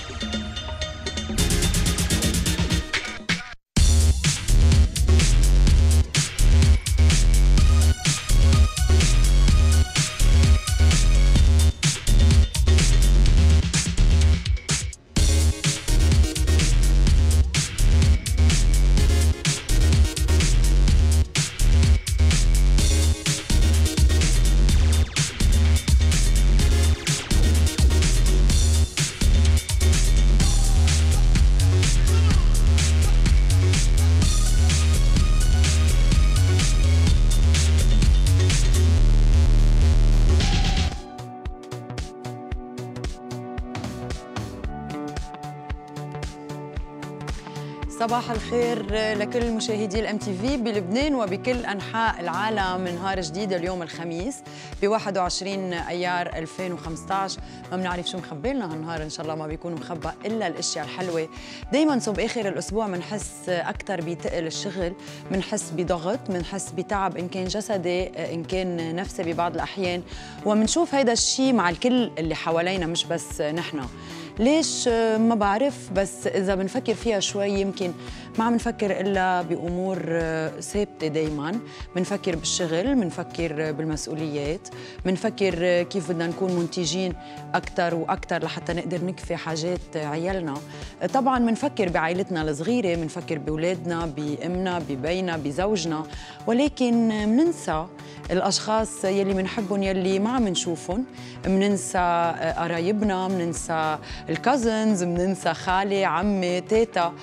صباح الخير لكل مشاهدي الام تي في بلبنان وبكل انحاء العالم من نهار جديد اليوم الخميس ب 21 ايار 2015. ما بنعرف شو مخبي لنا هالنهار، ان شاء الله ما بيكون مخبى الا الاشياء الحلوه. دائما صوب اخر الاسبوع بنحس اكثر بثقل الشغل، بنحس بضغط، بنحس بتعب ان كان جسدي ان كان نفسي ببعض الاحيان، وبنشوف هيدا الشيء مع الكل اللي حوالينا مش بس نحن. ليش ما بعرف، بس إذا بنفكر فيها شوي يمكن ما عم نفكر إلا بأمور ثابتة. دايماً بنفكر بالشغل، بنفكر بالمسؤوليات، بنفكر كيف بدنا نكون منتجين أكثر وأكثر لحتى نقدر نكفي حاجات عيالنا. طبعاً بنفكر بعائلتنا الصغيرة، بنفكر بأولادنا، بأمنا، ببينا، بزوجنا، ولكن بننسى الأشخاص يلي بنحبهم يلي ما عم نشوفهم. بننسى قرايبنا، بننسى الكازنز، بننسى خالي، عمي، تيتا.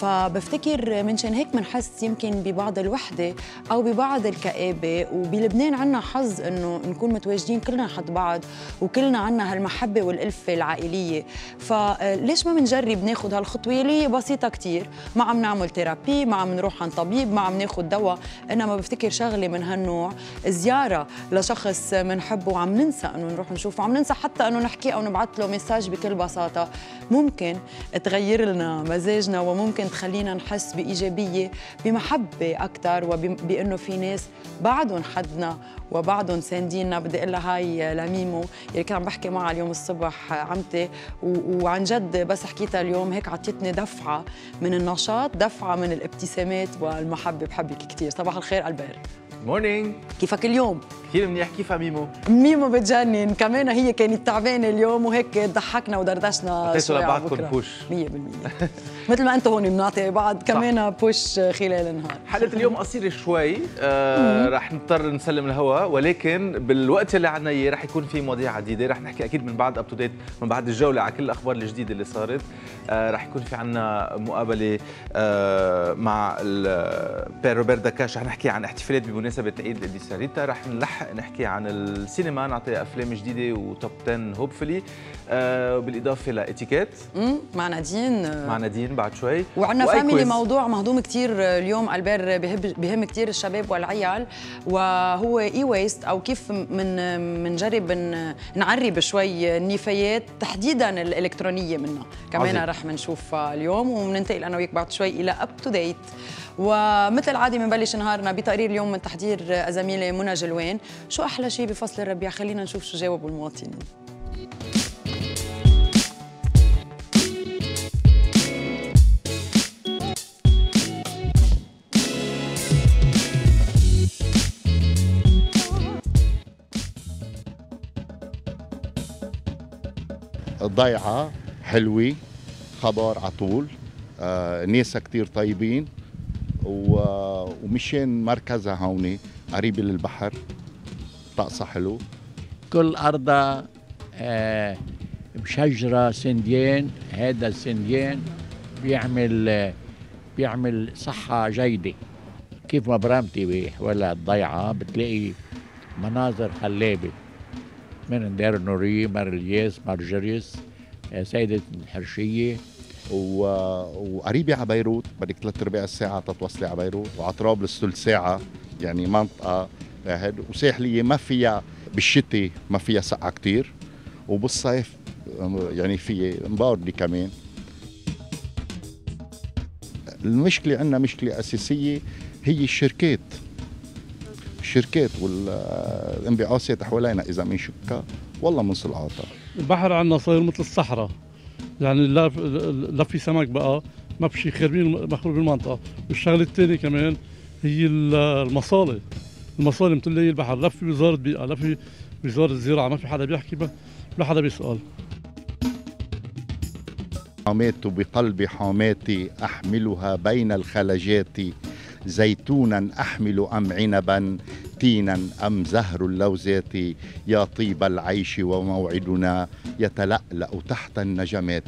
فبفتكر منشان هيك بنحس يمكن ببعض الوحدة أو ببعض الكآبة. وبلبنان عنا حظ إنه نكون متواجدين كلنا حد بعض وكلنا عنا هالمحبة والألفة العائلية. فليش ما بنجرب ناخد هالخطوة اللي هي بسيطة كتير؟ ما عم نعمل ثيرابي، ما عم نروح عند طبيب، ما عم ناخد دواء، إنما بفتكر شغلة من هالنوع، زيارة لشخص منحبه وعم ننسى إنه نروح نشوفه، عم ننسى حتى إنه نحكي أو نبعث له مساج بكل بساطة، ممكن تغير لنا مزاجنا وممكن تخلينا نحس بإيجابية، بمحبة أكثر، وبأنه في ناس بعدهم حدنا وبعدهم ساندينا. بدي أقول لها هاي لميمو اللي كان عم بحكي معها اليوم الصبح، عمتي، وعن جد بس حكيتها اليوم هيك عطيتني دفعة من النشاط، دفعة من الابتسامات والمحبة. بحبك كثير. صباح الخير ألبير. مورنينج. كيفك اليوم؟ كثير منيح. كيف ميمو؟ ميمو بتجنن كمان، هي كانت تعبانه اليوم وهيك ضحكنا ودردشنا شوي. لبعضكم بوش 100% مثل ما انتم هون بنعطي بعض كمان بوش خلال النهار. حلقة اليوم قصيرة شوي، رح نضطر نسلم الهواء، ولكن بالوقت اللي عنا اياه رح يكون في مواضيع عديدة. رح نحكي اكيد من بعد اب تو ديت، من بعد الجولة على كل الاخبار الجديدة اللي صارت. رح يكون في عنا مقابلة مع بير روبرت داكاش، رح نحكي عن احتفالات بمناسبة عيد الديساريتا. رح نلحق نحكي عن السينما، نعطي افلام جديدة وتوب 10 هوبفلي، بالاضافة لاتيكيت مع نادين بعد شوي، وعندنا فاميلي، موضوع مهضوم كثير اليوم ألبير، بهم كثير الشباب والعيال، وهو اي ويست، او كيف منجرب نعرب شوي النفايات تحديدا الالكترونيه منها كمان. رح نشوفها اليوم، وبننتقل انا وياك بعد شوي الى اب تو ديت. ومثل العاده بنبلش نهارنا بتقرير اليوم من تحضير زميله منى جلوان. شو احلى شيء بفصل الربيع؟ خلينا نشوف شو جاوبوا المواطنين. ضيعة حلوة، خبر عطول، ناسها كتير طيبين، ومشان مركزها هوني قريبة للبحر، طقسها حلو. كل أرضها بشجرة سنديان. هذا السنديان بيعمل صحة جيدة. كيف ما برمتي بحول الضيعة بتلاقي مناظر خلابة، من دير النورية، مار الياس، مار جريس، سيدة الحرشية، وقريبة على بيروت، بدك 3/4 ساعة تتوصلي على بيروت، وعلى طرابلس ثلث ساعة، يعني منطقة وساحلية ما فيها بالشتاء ما فيها سقعة كتير، وبالصيف يعني في مباردة كمان. المشكلة عندنا مشكلة أساسية هي الشركات والانبعاثات حوالينا، إذا من شكا والله من سلعاتها. البحر عندنا صاير مثل الصحراء، يعني لا في سمك بقى، ما في شيء مخروب بالمنطقه. والشغله الثانيه كمان هي المصالح مطليه البحر، لا في وزاره بيئه لا في وزاره الزراعه، ما في حدا بيحكي، ولا حدا بيسال. حمات بقلب حماتي أحملها بين الخلجات، زيتونا أحمل أم عنبا، تينا أم زهر اللوزات، يا طيب العيش وموعدنا يتلألأ تحت النجمات.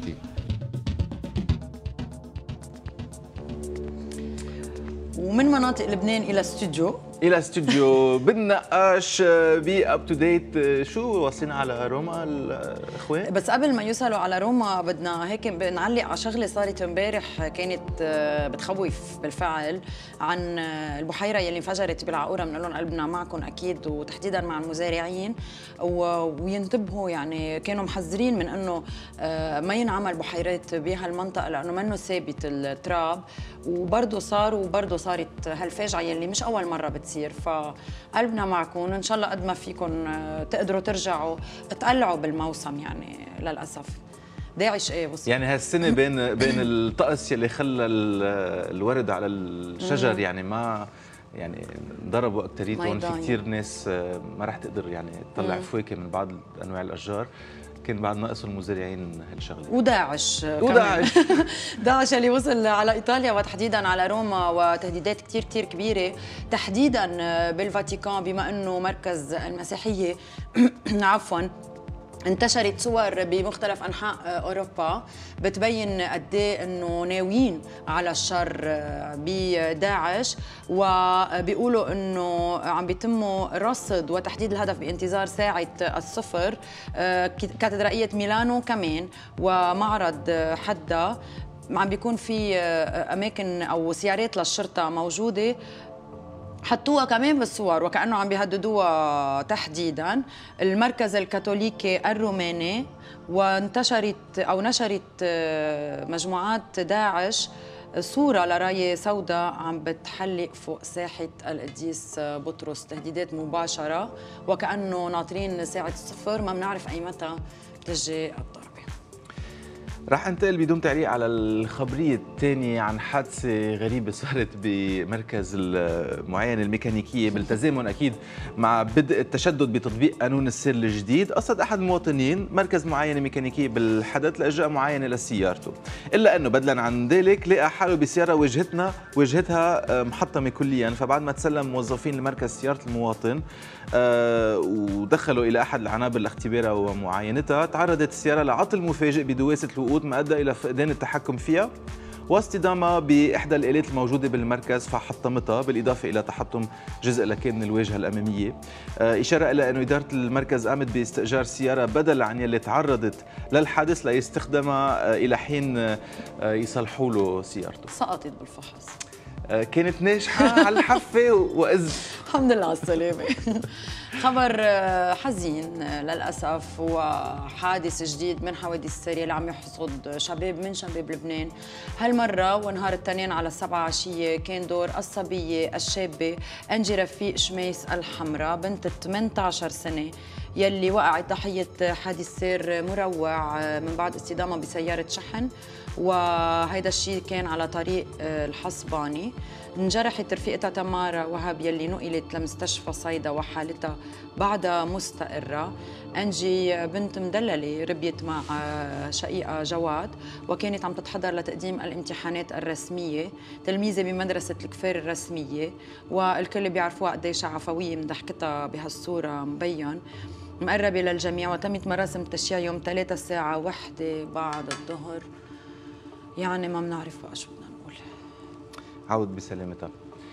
ومن مناطق لبنان إلى استوديو بنناقش بأب تو ديت. شو وصلنا على روما الاخوان؟ بس قبل ما يوصلوا على روما بدنا هيك نعلق على شغله صارت امبارح، كانت بتخوف بالفعل، عن البحيره يلي انفجرت بالعقوره. بنقول لهم قلبنا معكم اكيد، وتحديدا مع المزارعين، وينتبهوا. يعني كانوا محذرين من انه ما ينعمل بحيرات بهالمنطقه لانه منه ثابت التراب، وبرضه صارت هالفاجعه يلي مش اول مره بتصير. فقلبنا معكم، وان شاء الله قد ما فيكم تقدروا ترجعوا تقلعوا بالموسم. يعني للاسف داعش وصل. يعني هالسنه بين الطقس يلي خلى الورد على الشجر يعني ما يعني ضربوا اكتريتهم. في كثير ناس ما راح تقدر يعني تطلع فواكه من بعض انواع الاشجار. كان بعد ناقص المزارعين هالشغله. وداعش داعش اللي وصل على ايطاليا وتحديدا على روما، وتهديدات كثير كبيره تحديدا بالفاتيكان، بما انه مركز المسيحيه عفوا. انتشرت صور بمختلف انحاء اوروبا بتبين قد ايه انه ناويين على الشر بداعش، وبيقولوا انه عم بيتموا رصد وتحديد الهدف بانتظار ساعه الصفر. كاتدرائيه ميلانو كمان ومعرض حدا عم بيكون في اماكن او سيارات للشرطه موجوده، حطوها كمان بالصور وكأنه عم بيهددوها تحديدا. المركز الكاثوليكي الروماني نشرت مجموعات داعش صورة لراية سوداء عم بتحلق فوق ساحة القديس بطرس. تهديدات مباشرة وكأنه ناطرين ساعة الصفر، ما بنعرف أي متى بتجي الضربة. راح انتقل بدون تعليق على الخبرية الثانية عن حادثة غريبة صارت بمركز المعاينة الميكانيكية بالتزامن أكيد مع بدء التشدد بتطبيق قانون السير الجديد. قصد أحد المواطنين مركز معاينة ميكانيكية بالحدث لإجراء معاينة لسيارته، إلا أنه بدلا عن ذلك لقى حاله بسيارة وجهتها محطمة كليا. فبعد ما تسلم موظفين لمركز سيارة المواطن ودخلوا إلى أحد العنابر لاختبارها ومعاينتها، تعرضت السيارة لعطل مفاجئ بدواسة الوقود ما أدى إلى فقدان التحكم فيها واصطدامها بإحدى الآلات الموجودة بالمركز فحطمتها، بالإضافة إلى تحطم جزء لكن من الواجهة الأمامية. إشارة إلى أن إدارة المركز قامت باستئجار سيارة بدل عن يلي تعرضت للحادث ليستخدمها إلى حين يصلحوا له سيارته. سقطت بالفحص، كانت ناجحة على الحفة وإذ الحمد لله على السلامة. خبر حزين للأسف، وحادث جديد من حوادث السير اللي عم يحصد شباب من شباب لبنان. هالمرة ونهار الاثنين على 7 عشية كان دور الصبية الشابة أنجي رفيق شميس الحمراء بنت 18 سنة يلي وقعت ضحية حادث سير مروع من بعد اصطدامها بسيارة شحن، وهيدا الشيء كان على طريق الحصباني. انجرحت رفيقتها تمارا وهب يلي نقلت لمستشفى صيدا وحالتها بعدها مستقرة. أنجي بنت مدللة ربيت مع شقيقة جواد وكانت عم تتحضر لتقديم الامتحانات الرسمية، تلميذة بمدرسة الكفار الرسمية، والكل بيعرفوها قديش عفوية من ضحكتها بهالصورة مبين مقربة للجميع. وتمت مراسم التشييع يوم 3 الساعة 1 بعد الظهر. يعني ما بنعرف بقى شو بدنا نقول. عود بسلامتها.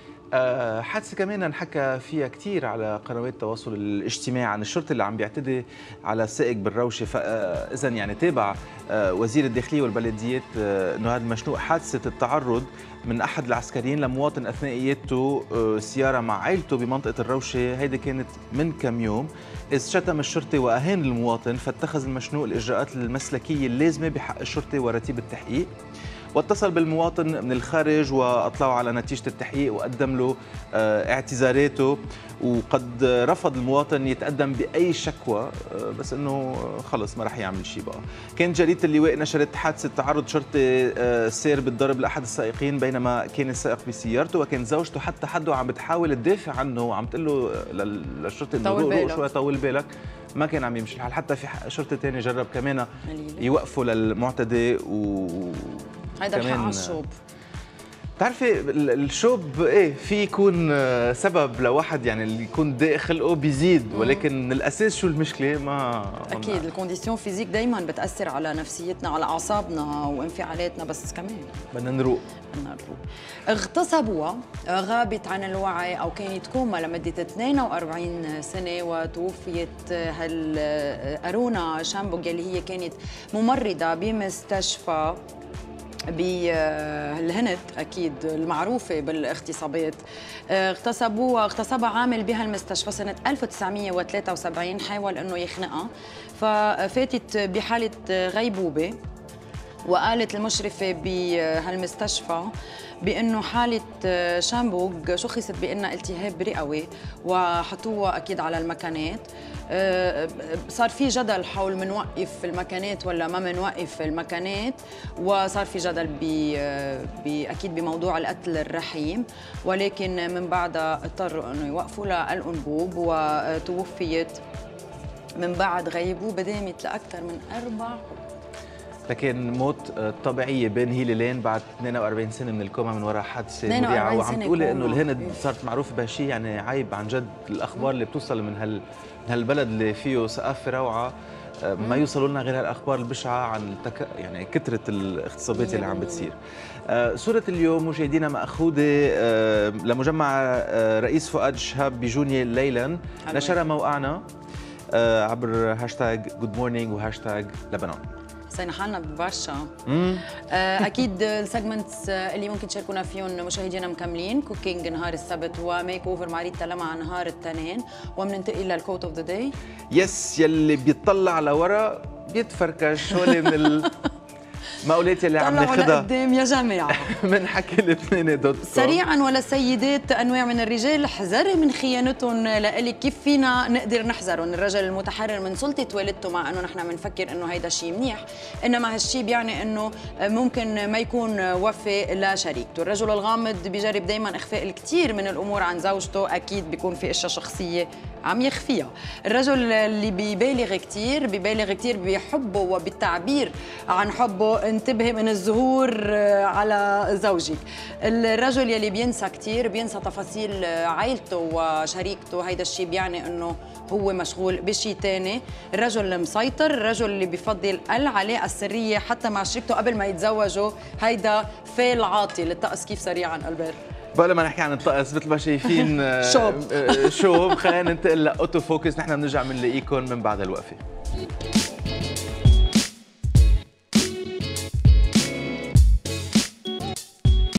حادثة كمان انحكى فيها كثير على قنوات التواصل الاجتماعي عن الشرطي اللي عم بيعتدي على السائق بالروشة. فإذا يعني تابع وزير الداخلية والبلديات انه هذا مشنوق حادثة التعرض من احد العسكريين لمواطن اثناء قيادته سيارة مع عائلته بمنطقة الروشة. هيدي كانت من كم يوم، إذ شتم الشرطي وأهان المواطن، فاتخذ المشنوق الإجراءات المسلكية اللازمة بحق الشرطي ورتيب التحقيق. واتصل بالمواطن من الخارج واطلعوا على نتيجه التحقيق وقدم له اعتذاراته، وقد رفض المواطن يتقدم باي شكوى، بس انه خلص ما راح يعمل شيء بقى. كانت جريده اللواء نشرت حادثه تعرض شرطي سير بالضرب لاحد السائقين بينما كان السائق بسيارته، وكان زوجته حتى حده عم بتحاول تدافع عنه وعم تقول له للشرطي انه روق شوي طول بالك، ما كان عم يمشي الحال. حتى في شرطي ثاني جرب كمان يوقفوا للمعتدي هيدا الحق على الشوب. بتعرفي الشوب ايه في يكون سبب لواحد يعني اللي يكون ضيق خلقه بيزيد، ولكن من الاساس شو المشكله ما اكيد الكونديسيون فيزيك دائما بتاثر على نفسيتنا، على اعصابنا وانفعالاتنا، بس كمان بدنا نروق. اغتصبوها، غابت عن الوعي او كانت كوما لمده 42 سنه، وتوفيت أرونا شامبوغ اللي هي كانت ممرضه بمستشفى بالهند اكيد المعروفه بالاغتصابات. اغتصبها عامل بهالمستشفى سنه 1973، حاول انه يخنقها، ففاتت بحاله غيبوبه، وقالت المشرفه بهالمستشفى بانه حاله شامبوغ شخصت بانها التهاب رئوي، وحطوها اكيد على المكانات. صار في جدل حول منوقف المكانات ولا ما منوقف المكانات، وصار في جدل اكيد بموضوع القتل الرحيم، ولكن من بعدها اضطروا انه يوقفوا لها الانبوب، وتوفيت من بعد غيبوبه دامت لاكثر من 4. لكن موت طبيعيه بين هيلين بعد 42 سنه من الكوما من وراء حادثه مريعه، وعم تقولي انه الهند صارت معروفه بهالشيء، يعني عيب عن جد الاخبار اللي بتوصل من هالبلد اللي فيه ثقافه روعه، ما يوصلوا لنا غير هالاخبار البشعه عن يعني كثره الاغتصابات اللي عم بتصير. صورة اليوم مشاهدينا مأخوذة لمجمع رئيس فؤاد شهاب بجونية ليلا، نشرها موقعنا عبر هاشتاج جود مورنينج وهاشتاج لبنان. حسينا حالنا ببرشا. اكيد السيجمنتس اللي ممكن تشاركونا فيهم مشاهدينا مكملين: كوكينج نهار السبت، وميك اوفر مع ريتا لمعة نهار الاثنين، وبننتقل للكوت اوف ذا داي. يس، يلي بيطلع لورا بيتفركش، هولي من المقولات اللي عم ناخذها قدام يا جماعه من حكي لبناني.com. سريعا ولا سيدات، انواع من الرجال احذري من خيانتهم لإلك. كيف فينا نقدر نحذرهم؟ الرجل المتحرر من سلطه والدته، مع انه نحن بنفكر انه هيدا شيء منيح، انما هالشيء بيعني انه ممكن ما يكون وفي لشريكته. الرجل الغامض بيجرب دائما اخفاء الكثير من الامور عن زوجته، اكيد بيكون في اشياء شخصيه عم يخفيها. الرجل اللي بيبالغ كثير بحبه وبالتعبير عن حبه، انتبهي من الظهور على زوجك. الرجل يلي بينسى كثير، بينسى تفاصيل عائلته وشريكته، هيدا الشيء بيعني انه هو مشغول بشيء ثاني. الرجل المسيطر، الرجل اللي بيفضل العلاقه السريه حتى مع شريكته قبل ما يتزوجوا، هيدا فيل عاطل. الطقس كيف سريعا ألبير؟ بقى ما نحكي عن الطقس مثل ما شايفين شوب خلينا ننتقل لاوتو فوكس، نحن بنرجع بنلاقيكم من بعد الوقفه.